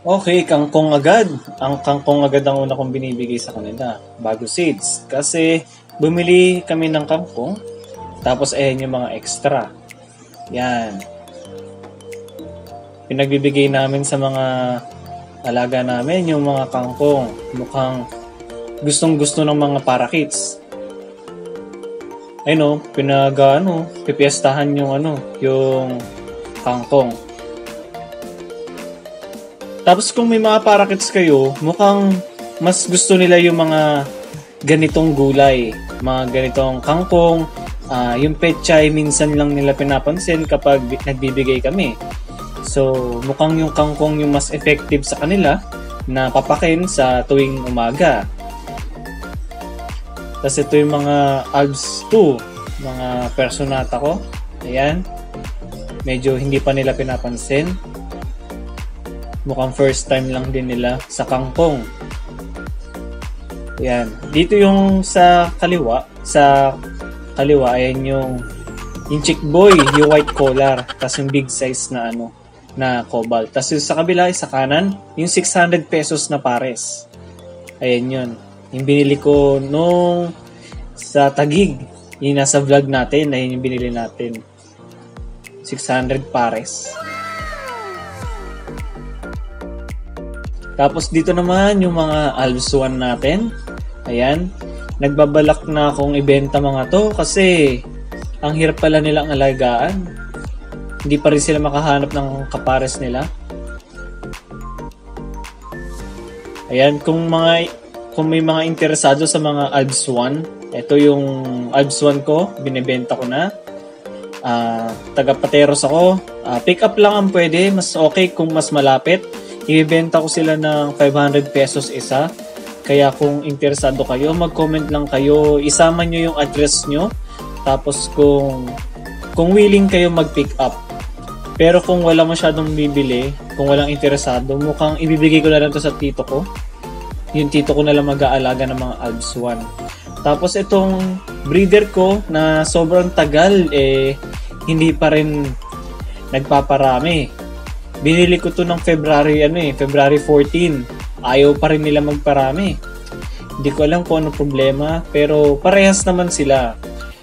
Okay, kangkong agad. Ang kangkong agad ang una kong binibigay sa kanila bago seeds. Kasi bumili kami ng kangkong, tapos ayan yung mga extra. Yan. Pinagbibigay namin sa mga alaga namin yung mga kangkong. Mukhang gustong-gusto ng mga parakeets. Ayun pipiestahan yung kangkong. Tapos kung may mga parakeets kayo, mukhang mas gusto nila yung mga ganitong gulay, mga ganitong kangkong, yung pechay minsan lang nila pinapansin kapag nagbibigay kami. So mukhang yung kangkong yung mas effective sa kanila na papakin sa tuwing umaga. Tapos ito yung mga Alps 2, mga personata ko. Ayan. Medyo hindi pa nila pinapansin. Mukhang first time lang din nila sa kangkong. Ayan. Dito yung sa kaliwa. Sa kaliwa, ayan yung chick boy, yung white collar. Tapos yung big size na cobalt. Tapos yung sa kabila, sa kanan, yung 600 pesos na pares. Ayan yun. Yung binili ko nung sa Taguig. Yung nasa vlog natin, ayan yung binili natin. 600 pares. Tapos dito naman yung mga Alps 1 natin. Ayan. Nagbabalak na akong ibenta mga to kasi ang hirap pala nilang alagaan. Hindi pa rin sila makahanap ng kapares nila. Ayan, kung may mga interesado sa mga Alps 1, ito yung Alps 1 ko, binebenta ko na. Taga-Pateros ako. Pick up lang ang pwede, mas okay kung mas malapit. Ibebenta ko sila ng 500 pesos isa. Kaya kung interesado kayo, mag-comment lang kayo. Isama nyo yung address nyo. Tapos kung willing kayo mag-pick up. Pero kung wala masyadong bibili, kung walang interesado, mukhang ibibigay ko na lang to sa tito ko. Yung tito ko na lang mag-aalaga ng mga Alps 1. Tapos itong breeder ko na sobrang tagal, hindi pa rin nagpaparami. Binili ko to ng February 14. Ayaw pa rin nila magparami. Hindi ko alam kung ano problema, pero parehas naman sila.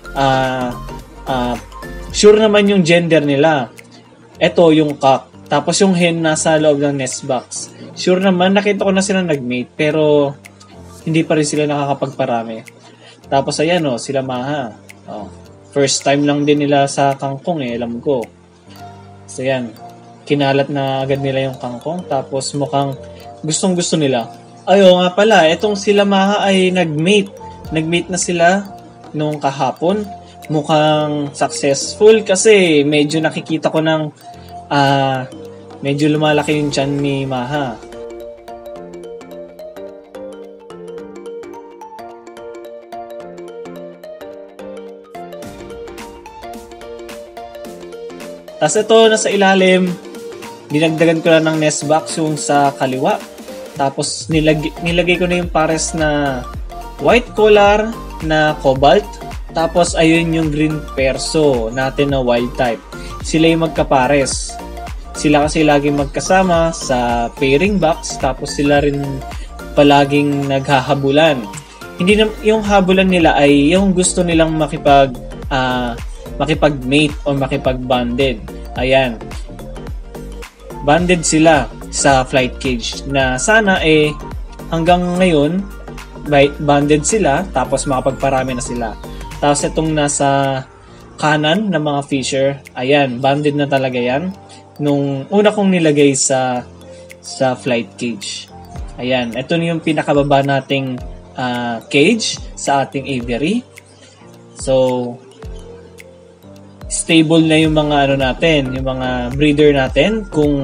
Sure naman yung gender nila. Ito yung cock. Tapos yung hen nasa loob ng nest box. Sure naman, nakita ko na sila nag-mate, pero hindi pa rin sila nakakapagparami. Tapos ayan sila Maha. First time lang din nila sa kangkong alam ko. So yan. Kinalat na agad nila yung kangkong, tapos mukhang gustong-gusto nila. Nga pala, itong sila Maha ay nag-mate. Nag-mate na sila nung kahapon. Mukhang successful kasi medyo nakikita ko ng medyo lumalaki yung tiyan ni Maha. Tapos ito, nasa ilalim, dinagdagan ko lang ng nest box yung sa kaliwa. Tapos nilagay ko na yung pares na white collar na cobalt. Tapos ayun yung green perso natin na wild type. Sila yung magkapares. Sila kasi laging magkasama sa pairing box. Tapos sila rin palaging naghahabulan. Hindi na, yung habulan nila ay yung gusto nilang makipag-mate o makipag-bonded. Ayan. Bonded sila sa flight cage na sana hanggang ngayon bonded sila tapos makapagparami na sila. Tapos itong nasa kanan na mga fisher, ayan, bonded na talaga yan nung una kong nilagay sa flight cage. Ayan, ito yung pinakababa nating cage sa ating aviary. So stable na yung mga natin, yung mga breeder natin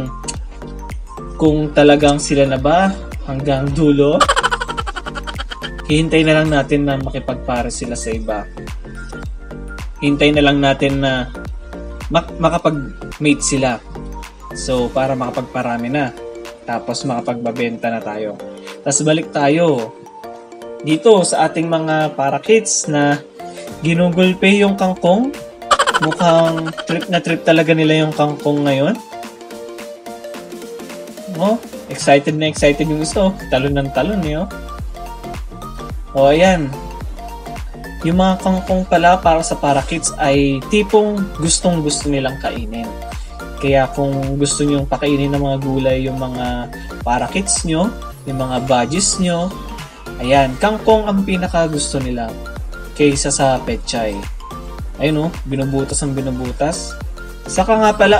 kung talagang sila na ba hanggang dulo. Hihintay na lang natin na makipagpare sila sa iba. Hintay na lang natin na makapag-mate sila. So para makapagparami na. Tapos makapagbabenta na tayo. Tapos balik tayo dito sa ating mga parakeets na ginugulpe yung kangkong. Mukhang trip na trip talaga nila yung kangkong ngayon. Oh, excited na excited yung isa. Talon ng talon eh. O, ayan. Yung mga kangkong pala para sa parakeets ay tipong gustong-gusto nilang kainin. Kaya kung gusto nyong pakainin ng mga gulay yung mga parakeets nyo, yung mga budgies nyo, ayan, kangkong ang pinaka gusto nila kaysa sa pechay. Ayun binubutas ang binubutas. Saka nga pala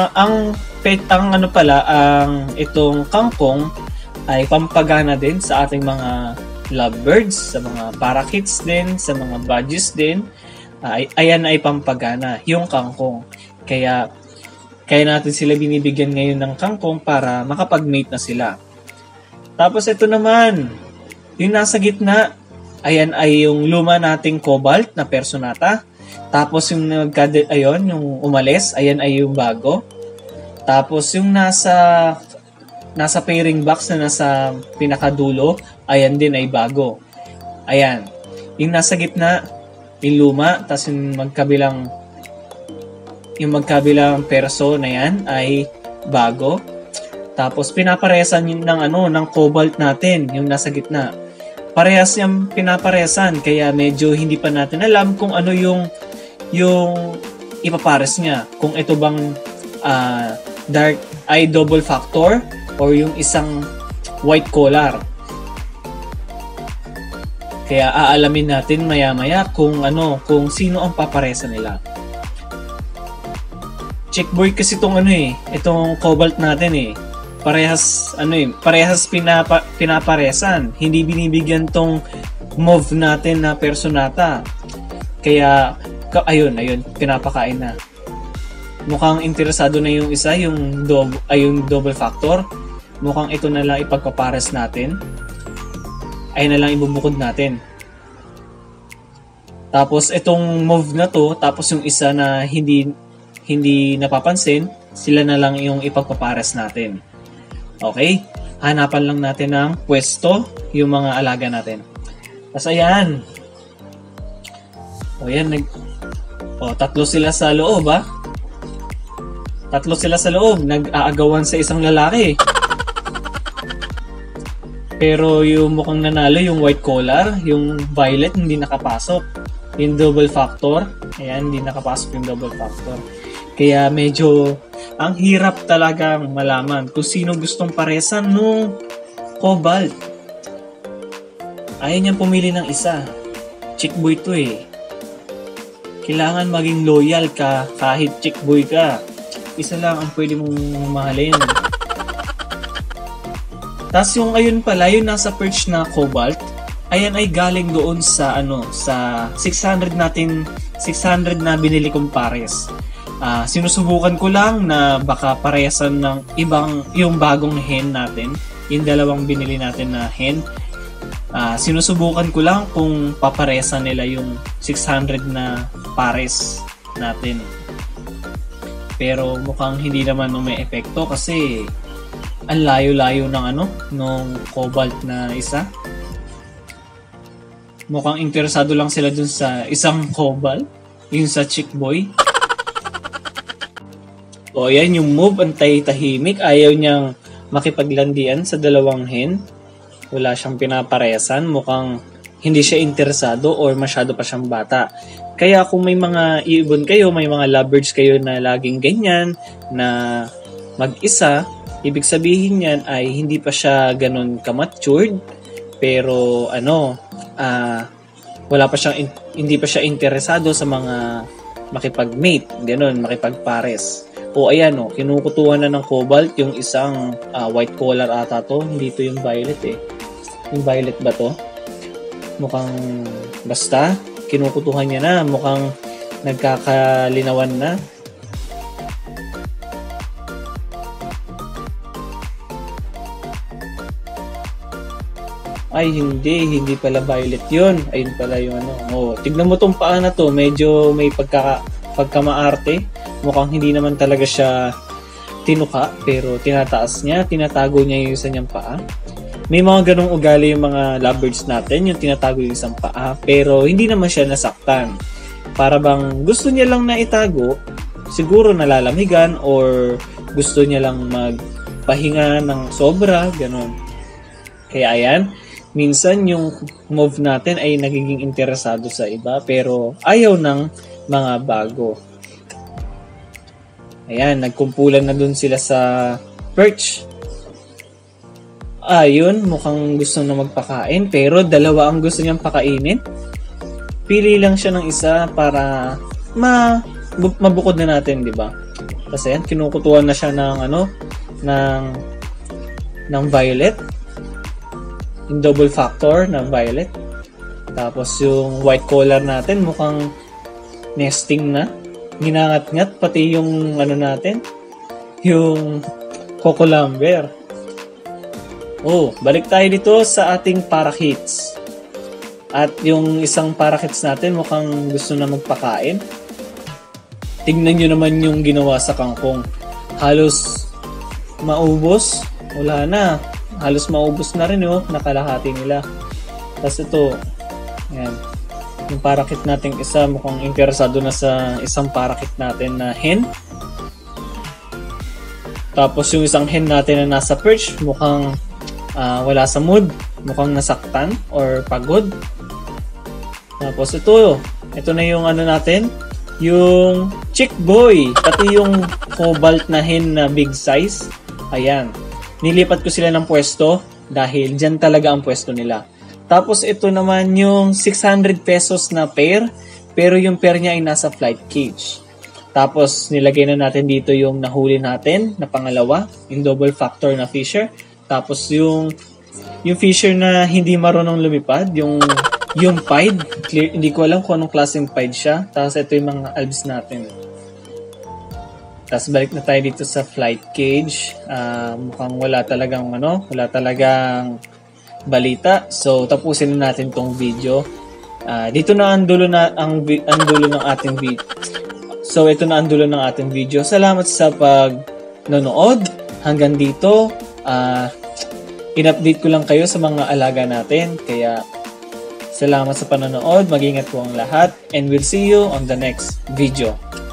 ang itong kangkong ay pampagana din sa ating mga lovebirds, sa mga parakeets din, sa mga budgies din. Ayan ay pampagana, yung kangkong. Kaya natin sila binibigyan ngayon ng kangkong para makapag-mate na sila. Tapos ito naman, yung nasa gitna, ayan ay yung luma nating cobalt na personata. Tapos yung yung umalis, ayan ay yung bago. Tapos yung nasa pairing box na nasa pinakadulo, ayan din ay bago. Ayan. Yung nasa gitna, yung luma, tapos yung magkabilang perso na yan ay bago. Tapos pinaparesan yun ng cobalt natin, yung nasa gitna. Parehas niyang pinaparesan, kaya medyo hindi pa natin alam kung ano yung ipapares niya. Kung ito bang dark ay double factor or yung isang white collar. Kaya aalamin natin maya-maya kung sino ang paparesa nila. Chickboy kasi itong cobalt natin parehas pinaparesan. Hindi binibigyan tong mauve natin na personata. Kaya ayun, pinapakain na. Mukhang interesado na yung isa, yung double factor. Mukhang ito na lang ipagpapares natin. Ay na lang ibubukod natin. Tapos itong mauve na to, tapos yung isa na hindi napapansin, sila na lang yung ipagpapares natin. Okay? Hanapan lang natin ng pwesto yung mga alaga natin. Tapos ayan. O yan, tatlo sila sa loob Tatlo sila sa loob, nag-aagawan sa isang lalaki. Pero yung mukhang nanalo, yung white collar, yung violet hindi nakapasok. Yung double factor, ayan, hindi nakapasok yung double factor. Kaya medyo ang hirap talagang malaman kung sino gustong paresan nung cobalt. Ayaw niyang pumili ng isa. Chickboy to Kailangan maging loyal ka kahit chickboy ka. Isa lang ang pwede mong mahalin. Tapos yung ayun pala, yung nasa perch na cobalt, ayan ay galing doon sa 600 na binili kong pares. Sinusubukan ko lang na baka paresan ng yung bagong hen natin, yung dalawang binili natin na hen. Sinusubukan ko lang kung paparesan nila yung 600 na pares natin. Pero mukhang hindi naman may epekto kasi ang layo-layo nung cobalt na isa. Mukhang interesado lang sila dun sa isang cobalt, yung sa chickboy. O yan yung move, antay-tahimik, ayaw niyang makipaglandian sa dalawang hen. Wala siyang pinaparesan, mukhang hindi siya interesado or masyado pa siyang bata. Kaya kung may mga ibon kayo, may mga lovebirds kayo na laging ganyan, na mag-isa, ibig sabihin yan ay hindi pa siya ganun ka-matured, pero hindi pa siya interesado sa mga makipag-mate, ganun, makipag-pares. O ayan kinukutuhan na ng cobalt yung isang white collar ata to, hindi to yung violet Yung violet ba to? Mukhang basta, kinukutuhan niya na, mukhang nagkakalinawan na. Ay, hindi pala violet yun. Ayun pala yung tignan mo tong paa na to, medyo may pagkamaarte. Mukhang hindi naman talaga siya tinuka, pero tinataas niya, tinatago niya yung isa niyang paa. May mga ganong ugali yung mga lovebirds natin, yung tinatago yung isang paa, pero hindi naman siya nasaktan. Para bang gusto niya lang na itago, siguro nalalamigan or gusto niya lang magpahinga ng sobra, ganun. Kaya ayan, minsan yung move natin ay nagiging interesado sa iba pero ayaw ng mga bago. Ayan, nagkumpulan na dun sila sa perch. Ayun, mukhang gusto na magpakain pero dalawa ang gusto niyang pakainin. Pili lang siya ng isa para mabukod na natin, di ba? Kasi yan, kinukutuan na siya ng ng violet. Yung double factor na violet. Tapos yung white collar natin mukhang nesting na. Ginangat-ngat pati yung natin, yung cocolumber. Oh, balik tayo dito sa ating parakeets. At yung isang parakeets natin mukhang gusto na magpakain. Tignan nyo naman yung ginawa sa kangkong. Halos maubos. Wala na. Halos maubos na rin nakalahati nila. Tapos ito, ayan. Yung parakeet nating isa mukhang interesado na sa isang parakeet natin na hen. Tapos yung isang hen natin na nasa perch mukhang wala sa mood, mukhang nasaktan or pagod. Tapos ito na yung natin, yung chick boy, pati yung cobalt na hen na big size. Ayan, nilipat ko sila ng pwesto dahil dyan talaga ang pwesto nila. Tapos ito naman yung 600 pesos na pair, pero yung pair niya ay nasa flight cage. Tapos nilagay na natin dito yung nahuli natin na pangalawa, yung double factor na fisher. Tapos yung fisher na hindi marunong lumipad, yung pied, hindi ko alam kung anong klaseng pied siya. Tapos ito yung mga albs natin. Tapos balik na tayo dito sa flight cage. Mukhang wala talagang balita. So tapusin na natin tong video. Dito na ang dulo ng ating video. So ito na ang dulo ng ating video. Salamat sa pagnonood. Hanggang dito, in-update ko lang kayo sa mga alaga natin. Kaya salamat sa panonood. Mag-ingat po ang lahat and we'll see you on the next video.